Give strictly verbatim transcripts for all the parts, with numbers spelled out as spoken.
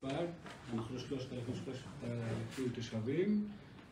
בכפר, אנחנו שלושת אלפים שלושת אלפים תושבים,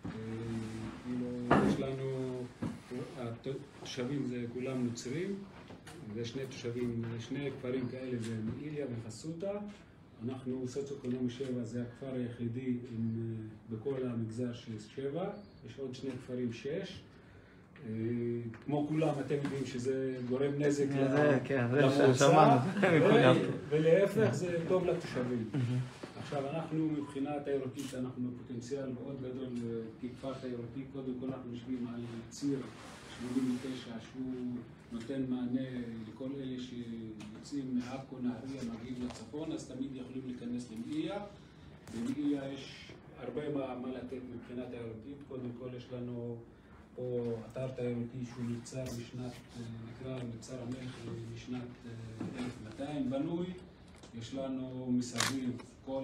יש לנו, התושבים זה כולם נוצרים, ושני תושבים, שני כפרים כאלה זה מאיליה וחסוטה. אנחנו סוציו-אקונומי שבע, זה הכפר היחידי עם, בכל המגזר של שבע, יש עוד שני כפרים שש. כמו כולם, אתם יודעים שזה גורם נזק למועצה, ולהפך זה טוב לתושבים. עכשיו, אנחנו מבחינה תיירותית, אנחנו בפוטנציאל מאוד גדול ככפר תיירותי. קודם כל אנחנו יושבים על ציר שמונים ותשע שהוא נותן מענה לכל אלה שיוצאים מעכו, נהריה, מגיעים לצפון, אז תמיד יכולים להיכנס למאיליה. במאיליה יש הרבה מה לתת מבחינה תיירותית. קודם כל יש לנו פה אתר תיירותי שהוא נוצר בשנת, נקרא מבצר המלך בשנת אלף ומאתיים בנוי. יש לנו מסביב כל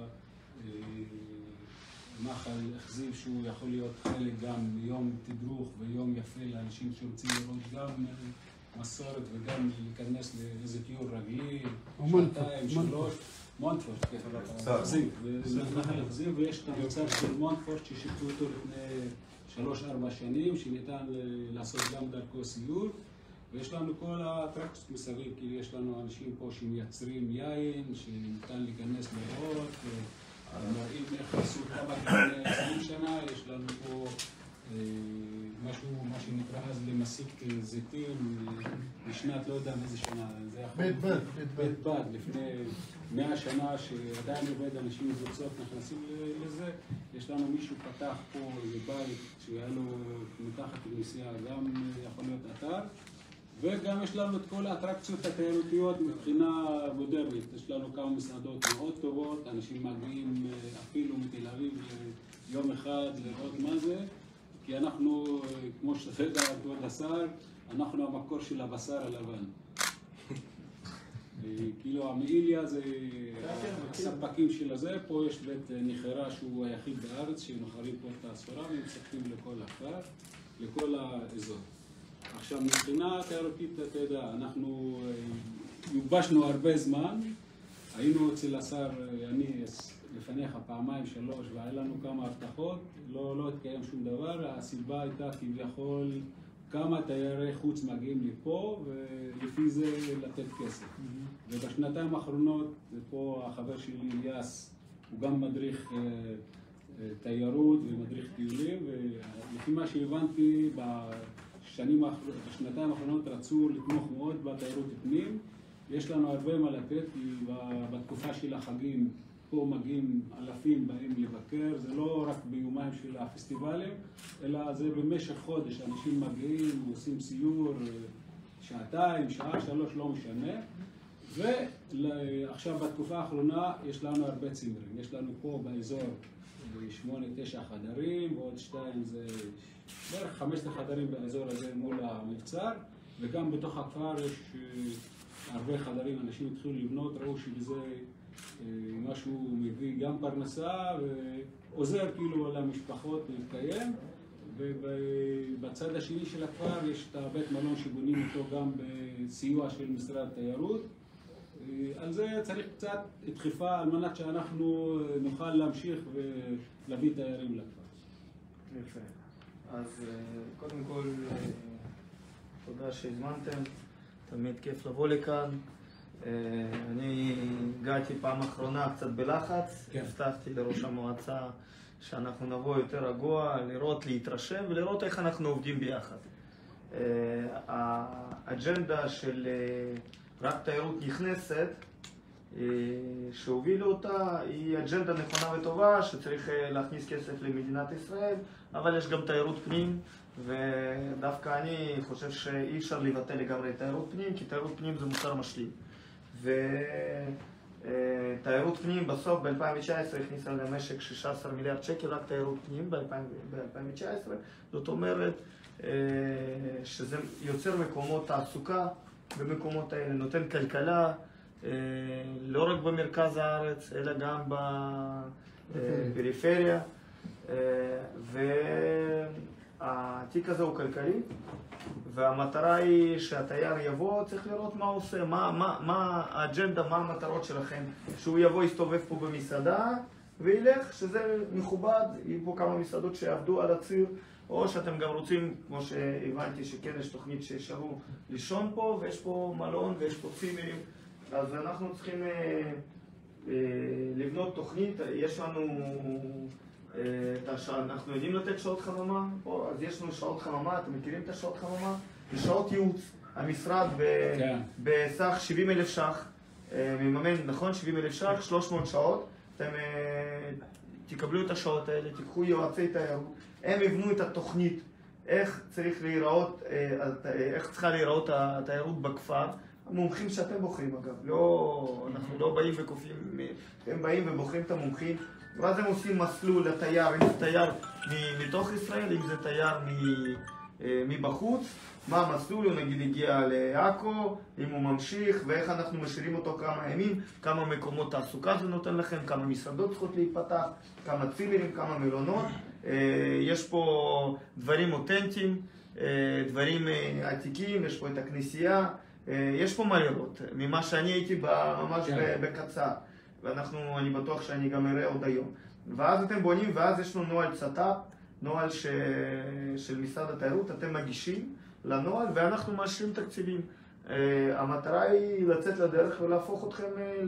הנחל אכזיב שהוא יכול להיות חלק גם מיום תדרוך ויום יפה לאנשים שרוצים לראות גם מסורת וגם להיכנס לאיזה טיול רגלי, שעתיים, שלוש. מונטפורט, כן, אכזיב, נחל אכזיב, ויש את המוצר של מונטפורט ששיפצו אותו לפני שלוש ארבע שנים, שניתן לעשות גם דרכו סיור. ויש לנו כל האטרקציות מסביב, כי יש לנו אנשים פה שמייצרים יין, שניתן להיכנס לראות, מראים איך עשו כמה לפני עשרים שנה. יש לנו פה משהו, מה שנקרא אז למסיק זיתים, בשנת לא יודע מאיזה שנה, זה יכול להיות בית בד, לפני מאה שנה שעדיין עובד, אנשים מבוצעות נכנסים לזה. יש לנו מישהו פתח פה איזה בית שהיה לו מתחת לנסיעה, גם יכול להיות אתר. וגם יש לנו את כל האטרקציות התיירותיות מבחינה מודרנית. יש לנו כמה מסעדות מאוד טובות, אנשים מגיעים אפילו מתל אביב יום אחד לראות מה זה, כי אנחנו, כמו שתדע כבוד השר, אנחנו המקור של הבשר הלבן. כאילו המאיליה זה הספקים של הזה, פה יש בית ניחרה שהוא היחיד בארץ שמוכרים פה את הסחורה ומספקים לכל הכפר, לכל האזור. עכשיו, מבחינה תיירותית, אתה יודע, אנחנו יובשנו הרבה זמן, היינו אצל השר, אני לפניך פעמיים שלוש, והיה לנו כמה הבטחות, לא, לא התקיים שום דבר. הסיבה הייתה כביכול כמה תיירי חוץ מגיעים לפה, ולפי זה לתת כסף. Mm-hmm. ובשנתיים האחרונות, ופה החבר שלי אליאס, הוא גם מדריך תיירות ומדריך טיולים, ולפי מה שהבנתי, בשנים, בשנתיים האחרונות רצו לתמוך מאוד בתיירות פנים. יש לנו הרבה מה לתת, כי בתקופה של החגים פה מגיעים אלפים באים לבקר, זה לא רק ביומיים של הפסטיבלים, אלא זה במשך חודש, אנשים מגיעים, עושים סיור, שעתיים, שעה, שלוש, לא משנה. ועכשיו בתקופה האחרונה יש לנו הרבה צימרים, יש לנו פה באזור שמונה, תשע חדרים, ועוד שתיים זה בערך חמשת חדרים באזור הזה מול המבצר, וגם בתוך הכפר יש הרבה חדרים, אנשים התחילו לבנות, ראו שבזה משהו מביא גם פרנסה ועוזר כאילו למשפחות להתקיים. ובצד השני של הכפר יש את הבית מלון שבונים אותו גם בסיוע של משרד התיירות. על זה צריך קצת דחיפה על מנת שאנחנו נוכל להמשיך ולהביא תיירים לכפר. יפה. אז קודם כל, תודה שהזמנתם, תמיד כיף לבוא לכאן. אני הגעתי פעם אחרונה קצת בלחץ, הבטחתי לראש המועצה שאנחנו נבוא יותר רגוע, לראות, להתרשם ולראות איך אנחנו עובדים ביחד. האג'נדה של רק תיירות נכנסת, שהובילו אותה, היא אג'נדה נכונה וטובה, שצריך להכניס כסף למדינת ישראל, אבל יש גם תיירות פנים, ודווקא אני חושב שאי אפשר לבטל לגמרי תיירות פנים, כי תיירות פנים זה מוצר משלים. ותיירות פנים בסוף ב-אלפיים תשע עשרה הכניסה למשק שישה עשר מיליארד שקל, רק תיירות פנים ב-אלפיים תשע עשרה. זאת אומרת שזה יוצר מקומות תעסוקה במקומות האלה, נותן כלכלה לא רק במרכז הארץ, אלא גם בפריפריה. והתיק הזה הוא כלכלי, והמטרה היא שהתייר יבוא, צריך לראות מה הוא עושה, מה, מה, מה האג'נדה, מה המטרות שלכם. שהוא יבוא, יסתובב פה במסעדה וילך, שזה מכובד, יהיו פה כמה מסעדות שיעבדו על הציר, או שאתם גם רוצים, כמו שהבנתי שכן יש תוכנית שישארו לישון פה, ויש פה מלון ויש פה צימרים, אז אנחנו צריכים אה, אה, לבנות תוכנית. יש לנו, אה, אנחנו יודעים לתת שעות חממה פה, אז יש לנו שעות חממה, אתם מכירים את השעות חממה? זה שעות ייעוץ. המשרד ב, כן. בסך שבעים אלף ש"ח, אה, מממן, נכון? שבעים אלף ש"ח, שלוש מאות שעות. אתם אה, תקבלו את השעות האלה, תיקחו יועצי תיירות, הם יבנו את התוכנית, איך צריך להיראות, איך צריכה להיראות התיירות בכפר. המומחים שאתם בוחרים אגב, לא, אנחנו לא באים וכופים, הם באים ובוחרים את המומחים, ואז הם עושים מסלול לתייר, אם זה תייר מתוך ישראל, אם זה תייר מבחוץ, מה המסלול, הוא נגיד הגיע לעכו, אם הוא ממשיך, ואיך אנחנו משאירים אותו כמה ימים, כמה מקומות תעסוקה זה נותן לכם, כמה מסעדות צריכות להיפתח, כמה צימרים, כמה מלונות. יש פה דברים אותנטיים, דברים עתיקים, יש פה את הכנסייה, יש פה מה לראות, ממה שאני הייתי ממש בקצר, ואנחנו, אני בטוח שאני גם אראה עוד היום. ואז אתם בונים, ואז יש לנו נוהל צט"פ, נוהל ש... של משרד התיירות, אתם מגישים לנוהל ואנחנו מאשרים תקציבים. Uh, המטרה היא לצאת לדרך ולהפוך אתכם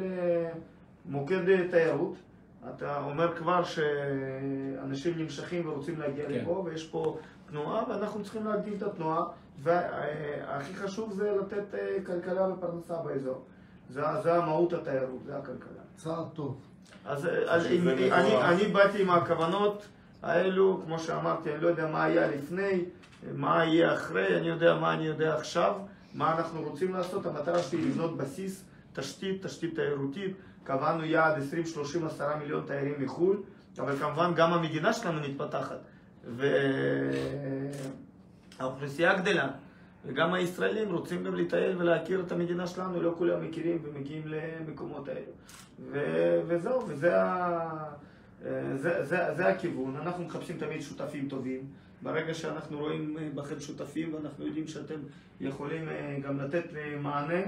למוקד תיירות. אתה אומר כבר שאנשים נמשכים ורוצים להגיע כן. לפה, ויש פה תנועה ואנחנו צריכים להגדיל את התנועה, והכי חשוב זה לתת uh, כלכלה ופרנסה באזור. זה, זה המהות התיירות, זה הכלכלה. צעד טוב. אז, אז אני, אני, אני באתי עם הכוונות האלו, כמו שאמרתי, אני לא יודע מה היה לפני, מה יהיה אחרי, אני יודע מה אני יודע עכשיו, מה אנחנו רוצים לעשות. המטרה שלי היא לבנות בסיס, תשתית, תשתית תיירותית. קבענו יעד עשרים שלושים עשרה מיליון תיירים מחו"ל, אבל כמובן גם המדינה שלנו מתפתחת, והאוכלוסייה גדלה, וגם הישראלים רוצים גם לטייל ולהכיר את המדינה שלנו, לא כולם מכירים ומגיעים למקומות האלו. ו- וזהו, וזה ה- זה, זה, זה הכיוון. אנחנו מחפשים תמיד שותפים טובים. ברגע שאנחנו רואים בכם שותפים ואנחנו יודעים שאתם יכולים גם לתת מענה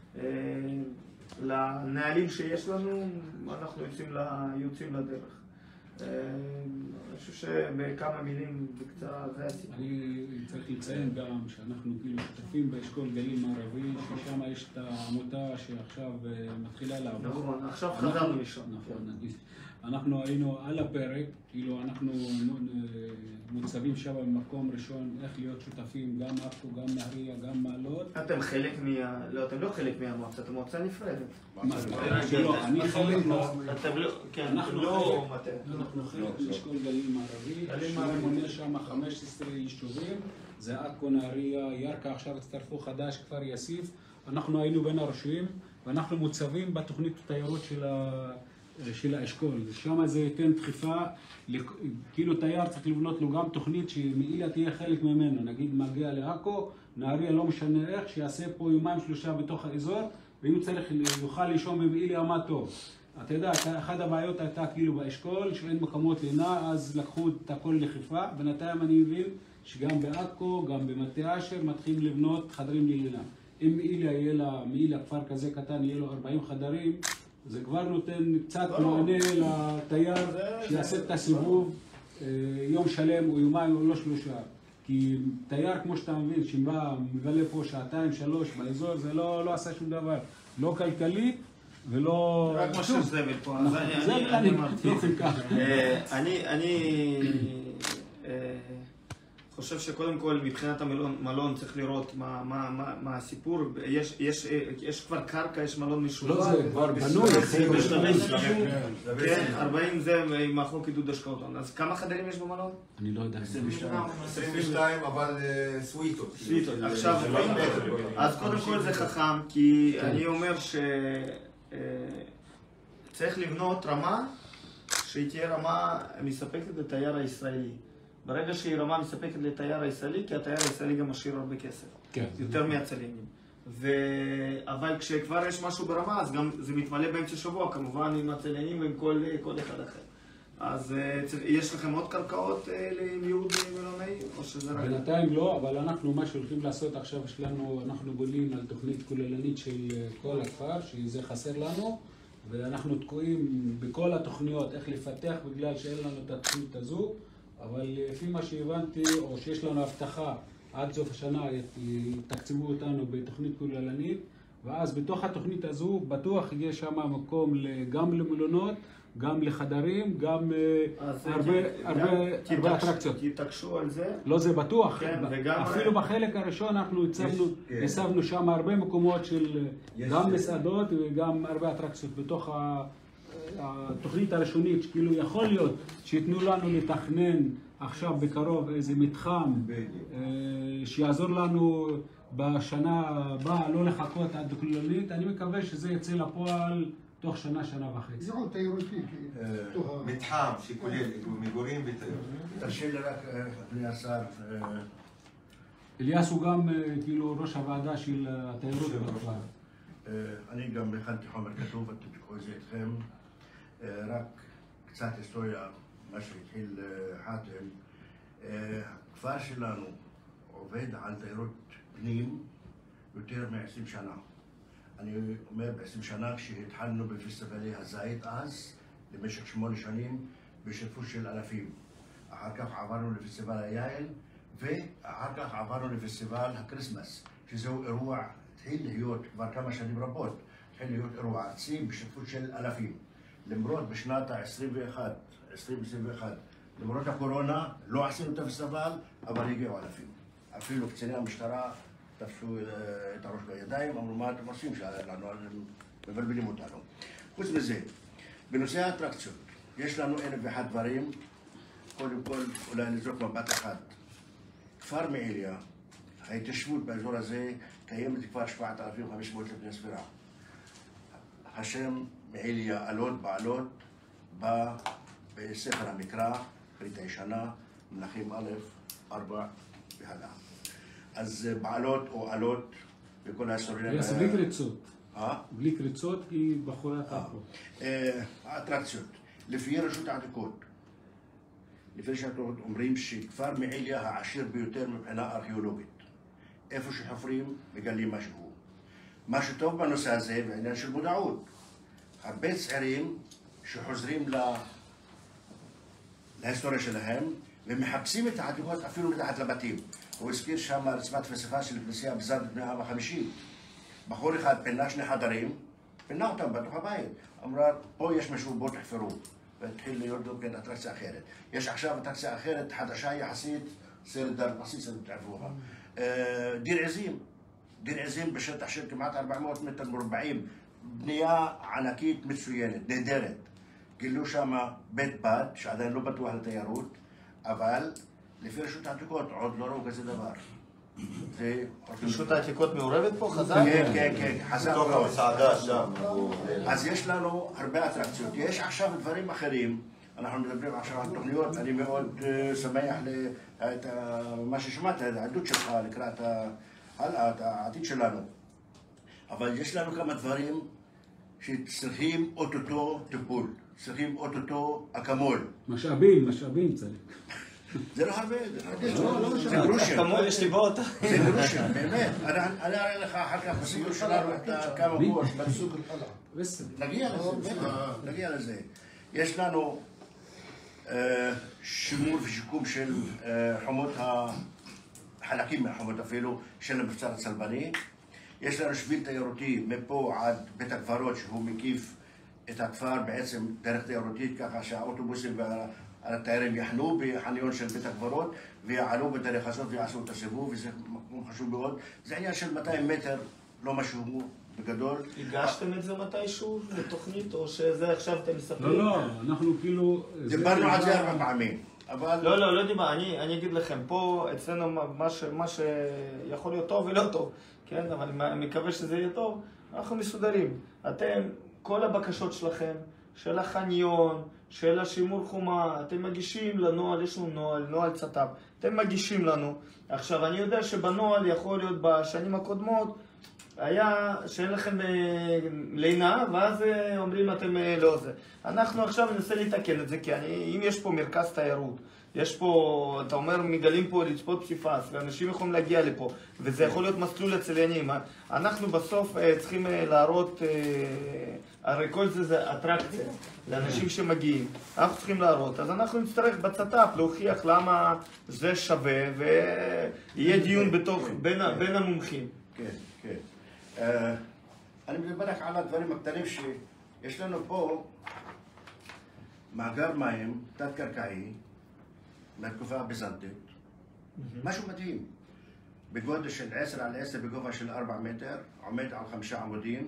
לנהלים שיש לנו, אנחנו יוצאים, יוצאים לדרך. אני חושב שבכמה מילים בקצרה זה הסיפור. אני צריך לציין גם שאנחנו כאילו שותפים באשכול גליל מערבי, ששם יש את העמותה שעכשיו מתחילה לעבוד. נכון, עכשיו חזרנו לשם. נכון, אנחנו היינו על הפרק, כאילו אנחנו מוצבים שם במקום ראשון איך להיות שותפים, גם עכו, גם נהריה, גם מעלות. אתם חלק מה... לא, אתם לא חלק מהמועצה, אתם מועצה נפרדת. לא, אני חלק מה... אתם לא... כן, אנחנו לא... אנחנו חלק מאשכול גליל מערבי, שמונה שם חמישה עשר יישובים, זה עכו, נהריה, ירכא, עכשיו הצטרפו חדש, כפר יאסיף. אנחנו היינו בין הרשויים, ואנחנו מוצבים בתוכנית התיירות של ה... של האשכול, ושם זה ייתן דחיפה, כאילו תייר צריך לבנות לו גם תוכנית שמעילה תהיה חלק ממנו, נגיד מגיע לעכו, נהריה לא משנה איך, שיעשה פה יומיים שלושה בתוך האזור, ואם צריך יוכל לישון במעילה מה טוב. אתה יודע, אחת הבעיות הייתה כאילו באשכול, שאין מקומות לינה, אז לקחו את הכל לחיפה, בינתיים אני מבין שגם בעכו, גם במטה אשר, מתחילים לבנות חדרים ללינה. אם מעילה יהיה לה, מעילה כפר כזה קטן, יהיה לו ארבעים חדרים, זה כבר נותן קצת מענה לתייר שיעשה את הסיבוב יום שלם או יומיים או לא שלושה. כי תייר, כמו שאתה מבין, שבא מבלה פה שעתיים, שלוש באזור, זה לא, לא עשה שום דבר. לא כלכלי ולא... רק משהו זבל פה. אני אמרתי. אני חושב שקודם כל מבחינת המלון צריך לראות מה הסיפור. יש כבר קרקע, יש מלון משולב. לא, זה כבר בנוי. כן, ארבעים זה עם החוק עידוד השקעות הון. אז כמה חדרים יש במלון? אני לא יודע. עשרים ושתיים, אבל סוויטות. סוויטות. עכשיו, אז קודם כל זה חכם, כי אני אומר שצריך לבנות רמה שהיא תהיה רמה מספקת לתייר הישראלי. ברגע שהיא רמה מספקת לתייר הישראלי, כי התייר הישראלי גם משאיר הרבה כסף. כן. יותר מהצליינים. ו... אבל כשכבר יש משהו ברמה, אז גם זה מתמלא באמצע שבוע, כמובן עם הצליינים ועם כל, כל אחד אחר. אז יש לכם עוד קרקעות לייעוד מלונאי, או שזה רק... בינתיים לא, אבל אנחנו, מה שהולכים לעשות עכשיו, שלנו, אנחנו בונים על תוכנית כוללנית של כל הכפר, שזה חסר לנו, ואנחנו תקועים בכל התוכניות איך לפתח בגלל שאין לנו את התוכנית הזו, אבל לפי מה שהבנתי, או שיש לנו הבטחה, עד סוף השנה יתקצבו אותנו בתוכנית כוללנית, ואז בתוך התוכנית הזו בטוח יש שם מקום גם למלונות, גם לחדרים, גם הרבה אטרקציות. תתעקשו על זה. לא, זה בטוח. אפילו בחלק הראשון אנחנו הצבנו שם הרבה מקומות של גם מסעדות וגם הרבה אטרקציות בתוך התוכנית הראשונית, שכאילו יכול להיות שיתנו לנו לתכנן עכשיו בקרוב איזה מתחם שיעזור לנו בשנה הבאה, לא לחכות עד כוללנית. אני מקווה שזה יצא לפועל תוך שנה, שנה וחצי. זה עוד תיירותי. מתחם שכולל מגורים ותיירות. תרשה לי רק, אדוני השר. אליאס הוא גם כאילו ראש הוועדה של התיירות בכפר. אני גם הכנתי חומר כתוב, אתם תקחו את זה איתכם. רק קצת היסטוריה, מה שהתחיל חאתם. הכפר שלנו עובד על תיירות פנים יותר מ-עשרים שנה. אני אומר ב-עשרים שנה כשהתחלנו בפסטיבלי הזית אז, למשך שמונה שנים, בשתתפות של אלפים. אחר כך עברנו לפסטיבל היין, ואחר כך עברנו לפסטיבל הקריסמס, שזהו אירוע, התחיל להיות כבר כמה שנים רבות, התחיל להיות אירוע ארצי בשתתפות של אלפים. למרות בשנת ה-עשרים ואחת, עשרים עשרים ואחת, למרות הקורונה, לא עשינו את הפסטיבל, אבל הגיעו אלפים. אפילו קציני המשטרה תפסו את הראש בידיים, אמרו מה אתם עושים שלנו, מבלבלים אותנו. חוץ מזה, בנושא האטרקציות, יש לנו אלף ואחד דברים. קודם כל, אולי נזרוק מבט אחד. כפר מעיליא, ההתיישבות באזור הזה קיימת כבר שבעת אלפים וחמש מאות לפני הספירה. השם מעיליא, עלות בעלות, בא בספר המקרא, ברית הישנה, מלכים א', ארבע והלאה. אז בעלות או עלות בכל ההיסטוריה... יש בלי קריצות. אה? בלי קריצות כי בחורת האחור. האטרקציות. לפי רשות העתיקות, לפי שאנחנו אומרים שכפר מעיליא העשיר ביותר מבחינה ארכיאולוגית. איפה שחופרים מגלים משהו. מה שטוב בנושא הזה בעניין של מודעות. הרבה צעירים שחוזרים להיסטוריה שלהם ומחפשים את העתיקות אפילו מתחת לבתים. הוא הזכיר שם רצפת פסיפס של כנסייה בזאר בני העם החמישי. בחור אחד פינה שני חדרים, פינה אותם בתוך הבית. אמרה, פה יש משהו, בואו תחפרו. והתחיל להיות לו כן אטרקציה אחרת. יש עכשיו אטרקציה אחרת, חדשה יחסית, סרט דר בסיס, אתם תערפוها. דיר עזים. דיר עזים בשטח של כמעט ארבע מאות מטר מרובעים. בנייה ענקית מצוינת, נהדרת. גילו שם בית בד, שעדיין לא בטוח לתיירות, אבל לפי רשות העתיקות עוד לא ראו כזה דבר. רשות העתיקות מעורבת פה? חזק? כן, כן, כן, חזק מאוד. צעדה שם. אז יש לנו הרבה אטרקציות. יש עכשיו דברים אחרים. אנחנו מדברים עכשיו על תוכניות. אני מאוד שמח למה ששמעת, העדות שלך לקראת העתיד שלנו. אבל יש לנו כמה דברים שצריכים אוטוטו טיפול. צריכים אוטוטו אקמול. משאבים, משאבים צריך. זה לא הרבה, זה גרושים. אקמול יש לי באות. זה גרושים, באמת. אני אראה לך אחר כך בסיור שלנו את כמה בועות. נגיע לזה, נגיע לזה. יש לנו שימור ושיקום של חומות, חלקים מהחומות אפילו, של המבצר הצלבני. יש לנו שביל תיירותי מפה עד בית הקברות שהוא מקיף את הכפר בעצם דרך תיירותית, ככה שהאוטובוסים והתיירים יחנו בחניון של בית הקברות ויעלו בדרך הזאת ויעשו את הסיבוב, וזה מקום חשוב מאוד. זה עניין של מאתיים מטר, לא משהו בגדול. הגשתם את זה מתישהו לתוכנית, או שזה עכשיו אתם מספרים? לא, לא, אנחנו כאילו... דיברנו על זה ארבע פעמים, אבל... לא, לא, לא דיבר, אני, אני אגיד לכם, פה אצלנו מה, ש, מה שיכול להיות טוב ולא טוב, כן? אבל אני מקווה שזה יהיה טוב, אנחנו מסודרים. אתם, כל הבקשות שלכם, של החניון, של השימור חומה, אתם מגישים לנוהל, יש לנו נוהל, נוהל צט"פ, אתם מגישים לנו. עכשיו, אני יודע שבנוהל יכול להיות בשנים הקודמות, היה שאין לכם לינה, ואז אומרים אתם לא זה. אנחנו עכשיו ננסה להתקן את זה, כי אני, אם יש פה מרכז תיירות, יש פה, אתה אומר, מגלים פה לצפות פסיפס, ואנשים יכולים להגיע לפה, וזה יכול להיות מסלול הצליינים. אנחנו בסוף צריכים להראות, הרי כל זה זה אטרקציה לאנשים שמגיעים. אנחנו צריכים להראות, אז אנחנו נצטרך בצט"פ להוכיח למה זה שווה, ויהיה דיון בתוך, בין, בין המומחים. כן, כן. Uh, אני מדבר רק על הדברים הקטנים שיש לנו פה מאגר מים תת-קרקעי מהתקופה הביזנטית, mm-hmm. משהו מדהים, בגודל של עשר על עשר בגובה של ארבע מטר, עומד על חמישה עמודים,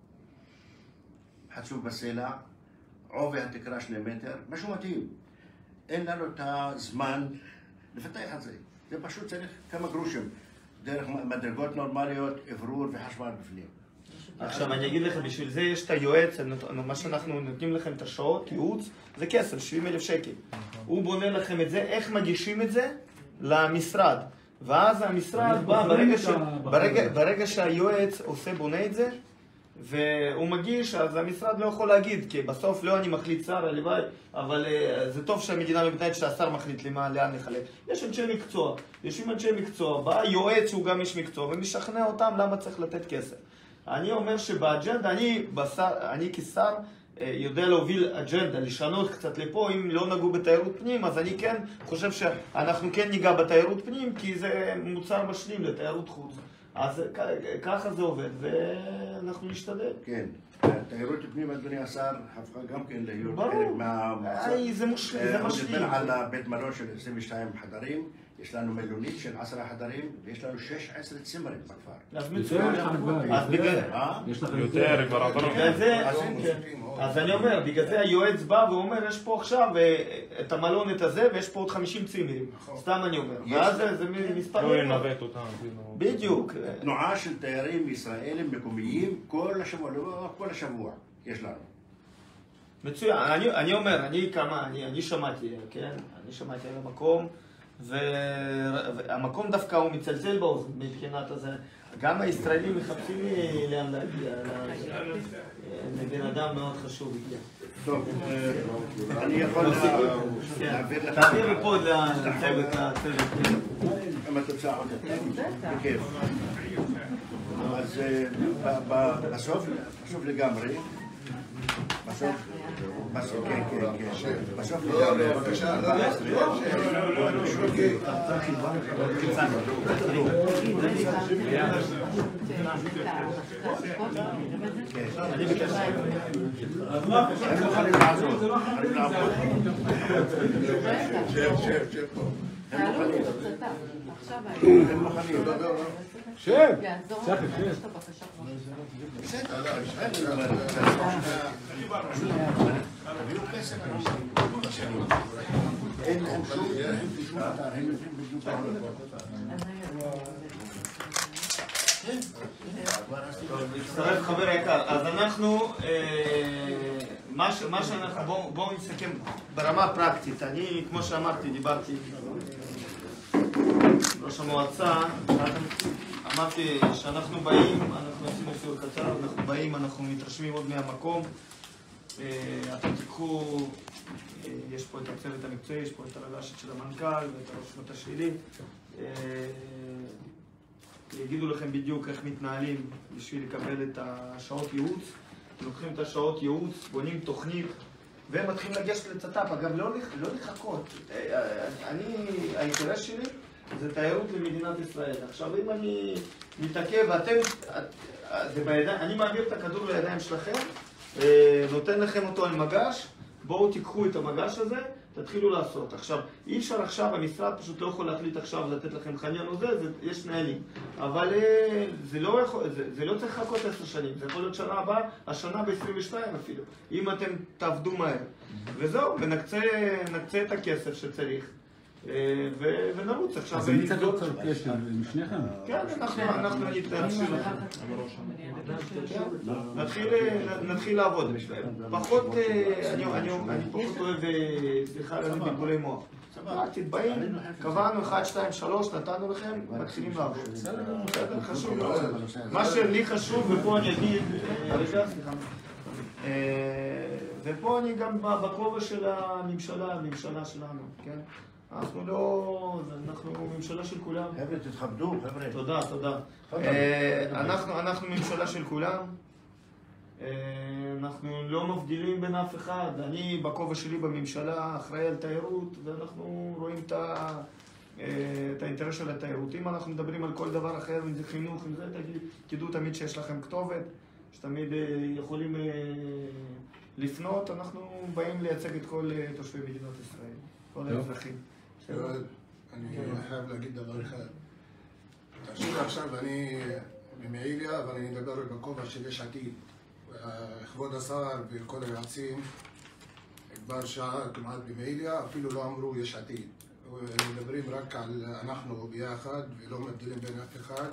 חצוב בסלע, עובי התקרה שני מטר, משהו מדהים. אין לנו את הזמן לפתח את זה, זה פשוט צריך כמה גרושים. דרך מדרגות נורמליות, אוורור וחשמל בפנים. עכשיו אני אגיד לכם, בשביל זה יש את היועץ, מה שאנחנו נותנים לכם את השעות, ייעוץ, זה כסף, שבעים אלף שקל. הוא בונה לכם את זה, איך מגישים את זה למשרד. ואז המשרד בא, ברגע שהיועץ עושה בונה את זה, והוא מגיש, אז המשרד לא יכול להגיד, כי בסוף לא אני מחליט שר, הלוואי, אבל uh, זה טוב שהמדינה מתנהלת שהשר מחליט למה, לאן לחלק. יש אנשי מקצוע, יושבים אנשי מקצוע, בא יועץ שהוא גם איש מקצוע, ומשכנע אותם למה צריך לתת כסף. אני אומר שבאג'נדה, אני, בשר, אני כשר uh, יודע להוביל אג'נדה, לשנות קצת לפה, אם לא נגעו בתיירות פנים, אז אני כן חושב שאנחנו כן ניגע בתיירות פנים, כי זה מוצר משלים לתיירות חוץ. אז ככה זה עובד, ואנחנו נשתדל. כן. תיירות פנים, אדוני השר, הפכה גם כן להיות חלק מהמועצה. זה משלים. הוא דיבר על בית מלון של עשרים ושתיים חדרים, יש לנו מלונית של עשרה חדרים, ויש לנו שש עשרה צימרים בכפר. אז מצוין. אז בגלל זה... יותר, כבר עברנו. אז אני אומר, בגלל זה היועץ בא ואומר, יש פה עכשיו את המלון את הזה, ויש פה עוד חמישים צימרים. סתם אני אומר. ואז זה מספר... לא ינווט אותם. בדיוק. תנועה של תיירים ישראלים מקומיים כל השבוע, לא כל השבוע יש לנו. מצוין. אני אומר, אני כמה, אני שמעתי, כן? אני שמעתי על המקום. והמקום דווקא הוא מצלצל באוזן מבחינת הזה. גם הישראלים מחפשים לי לאן להגיע. לבן אדם מאוד חשוב. טוב, אני יכול להעביר לך... תעביר מפה לצוות. אם התוצאה עוד בכיף. אז בסוף, בסוף לגמרי, בסוף, בסוף, כן, כן, כן, בסוף לגמרי. בבקשה, אני ביקש. הם מוכנים לעזור. שב, שב, שב פה. הם מוכנים. הם מוכנים. שב! צחי, שב. אין להם שום אתר, הם יודעים בדיוק מצטרף חבר יקר, אז אנחנו, מה שאנחנו, בואו נסכם ברמה פרקטית. אני, כמו שאמרתי, דיברתי ראש המועצה, אמרתי שאנחנו באים, אנחנו עושים סיור קצר, אנחנו באים, אנחנו מתרשמים עוד מהמקום. אתם תיקחו, יש פה את הצוות המקצועי, יש פה את הרל"שית של המנכ"ל ואת הרשות השלי. יגידו לכם בדיוק איך מתנהלים בשביל לקבל את השעות ייעוץ. לוקחים את השעות ייעוץ, בונים תוכנית ומתחילים לגשת לצט"פ. אגב, לא, לא לחכות. אני, האינטרס שלי זה תיירות למדינת ישראל. עכשיו, אם אני מתעכב ואתם, זה בידיים, אני מעביר את הכדור לידיים שלכם, נותן לכם אותו על מגש, בואו תיקחו את המגש הזה, תתחילו לעשות. עכשיו, אי אפשר עכשיו, המשרד פשוט לא יכול להחליט עכשיו לתת לכם חניון או זה, זה יש נהלים. אבל זה לא, יכול, זה, זה לא צריך לחכות עשר שנים, זה יכול להיות שנה הבאה, השנה ב-עשרים ושתיים אפילו, אם אתם תעבדו מהר. וזהו, ונקצה נקצה את הכסף שצריך. ונרוץ עכשיו. אז אני צריך ליצור קשר עם שניכם? כן, אנחנו נתחיל לעבוד. פחות, אני פחות אוהב, סליחה, אני בלבולי מוח. תתבעים, קבענו אחת, שתיים, שלוש, נתנו לכם, מתחילים לעבוד. בסדר, חשוב מאוד. מה שלי חשוב, ופה אני אגיד, רגע, סליחה. ופה אני גם בכובע של הממשלה, הממשלה שלנו, כן? אנחנו לא... אנחנו ממשלה של כולם. חבר'ה, תתכבדו, חבר'ה. תודה, תודה. אנחנו ממשלה של כולם. אנחנו לא מבדילים בין אף אחד. אני בכובע שלי בממשלה אחראי על תיירות, ואנחנו רואים את האינטרס של התיירות. אם אנחנו מדברים על כל דבר אחר, אם זה חינוך, אם זה, תדעו תמיד שיש לכם כתובת, שתמיד יכולים לפנות. אנחנו באים לייצג את כל תושבי מדינת ישראל, כל האזרחים. אני חייב להגיד דבר אחד. תרשו לי עכשיו, אני ממעיליה, אבל אני מדבר בכובע של יש עתיד. כבוד השר וכל היועצים כבר שעה כמעט במעיליה, אפילו לא אמרו יש עתיד. מדברים רק על אנחנו ביחד ולא מבדילים בין אף אחד.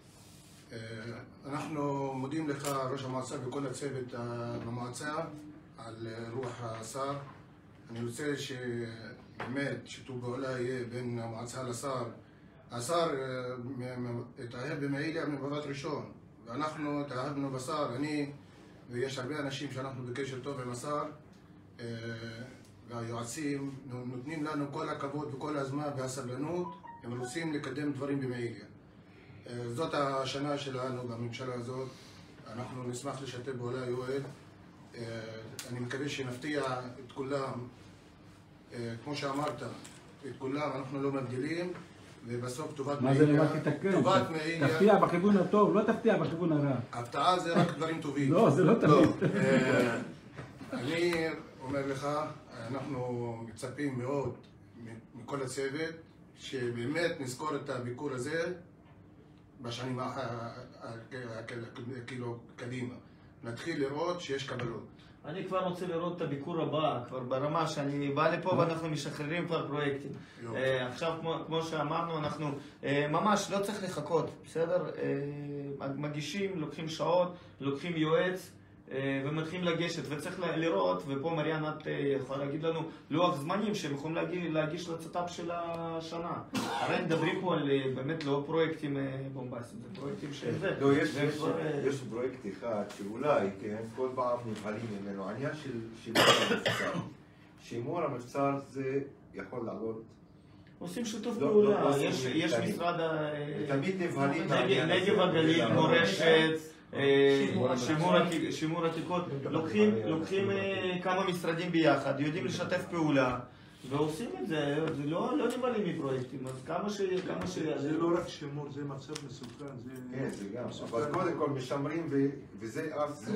אנחנו מודים לך, ראש המועצה וכל הצוות במועצה, על רוח השר. אני רוצה שבאמת שיתוף פעולה יהיה בין המועצה לשר. השר התאהב במעיליה ממבט ראשון, ואנחנו התאהבנו בשר. אני ויש הרבה אנשים שאנחנו בקשר טוב עם השר, והיועצים נותנים לנו כל הכבוד וכל הזמן והסבלנות. הם רוצים לקדם דברים במעיליה. זאת השנה שלנו בממשלה הזאת. אנחנו נשמח לשתף פעולה, יואל. אני מקווה שנפתיע את כולם, כמו שאמרת, את כולם אנחנו לא מבדילים, ובסוף טובת מעיליה. מה זה למה תתקן? תפתיע בכיוון הטוב, לא תפתיע בכיוון הרע. הפתעה זה רק דברים טובים. לא, זה לא תמיד. אני אומר לך, אנחנו מצפים מאוד מכל הצוות, שבאמת נזכור את הביקור הזה בשנים כאילו קדימה. נתחיל לראות שיש קבלות. אני כבר רוצה לראות את הביקור הבא, כבר ברמה שאני בא לפה ואנחנו משחררים כבר פרויקטים. עכשיו, כמו שאמרנו, אנחנו ממש לא צריך לחכות, בסדר? מגישים, לוקחים שעות, לוקחים יועץ ומתחילים לגשת, וצריך לראות, ופה מריאן את יכולה להגיד לנו לוח זמנים שהם יכולים להגיש לצט"פ של השנה. הרי מדברים פה על באמת לא פרויקטים בומבסטיים, זה פרויקטים של זה. לא, יש פרויקט אחד שאולי, כן, כל פעם נבהלים ממנו, העניין של שימור המבצר. שימור המבצר זה יכול לעלות. עושים שיתוף פעולה, יש משרד נגב הגליל, מורשת, שימור עתיקות, לוקחים כמה משרדים ביחד, יודעים לשתף פעולה ועושים את זה, זה לא נבלים מפרויקטים, אז כמה ש... זה לא רק שימור, זה מצב מסוכן, זה... כן, זה גם, אבל קודם כל משמרים וזה אז...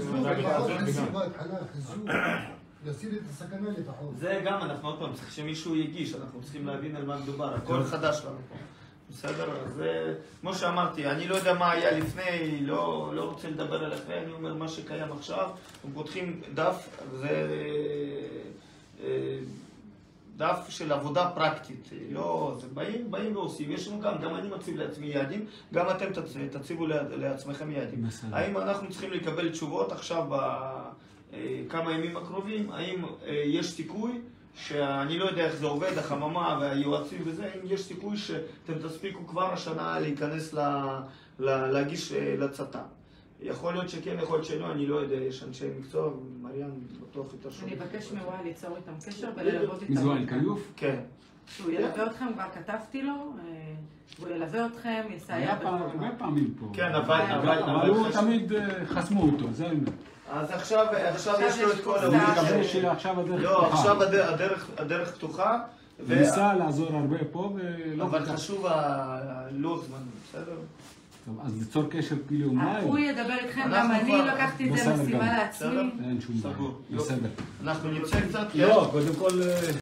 להסיר את הסכנה לפחות. זה גם, אנחנו עוד פעם, צריך שמישהו יגיש, אנחנו צריכים להבין על מה מדובר, הכל חדש לנו פה. בסדר? אז כמו שאמרתי, אני לא יודע מה היה לפני, לא, לא רוצה לדבר על אחרי, אני אומר מה שקיים עכשיו. אנחנו פותחים דף, זה דף של עבודה פרקטית. לא, זה באים, באים ועושים. יש לנו גם, גם אני מציב לעצמי יעדים, גם אתם תציבו לעצמכם יעדים. האם אנחנו צריכים לקבל תשובות עכשיו בכמה ימים הקרובים? האם יש סיכוי? שאני לא יודע איך זה עובד, החממה והיועצים וזה, אם יש סיכוי שאתם תספיקו כבר השנה להיכנס להגיש לצט"פ. יכול להיות שכן, יכול להיות שלא, אני לא יודע, יש אנשי מקצוע, מריאן בטוח יותר שונה. אני אבקש מוואל ליצור איתם קשר וללוות איתם. מזוהל כיוף? כן. שהוא ילווה אתכם, כבר כתבתי לו, הוא ילווה אתכם, יסייע בכל. הרבה פעמים פה. כן, אבל... אבל הוא תמיד חסמו אותו, זה האמת. אז עכשיו יש לו את כל... אני מקווה שעכשיו הדרך פתוחה. לא, עכשיו הדרך פתוחה. וניסה לעזור הרבה פה ולא... אבל חשוב הלוח זמן, בסדר? אז ליצור קשר כאילו אולי. הוא ידבר איתכם, גם אני לקחתי את זה משימה לעצמי. אין שום בעיה. בסדר. אנחנו נצא קצת. לא, קודם כל...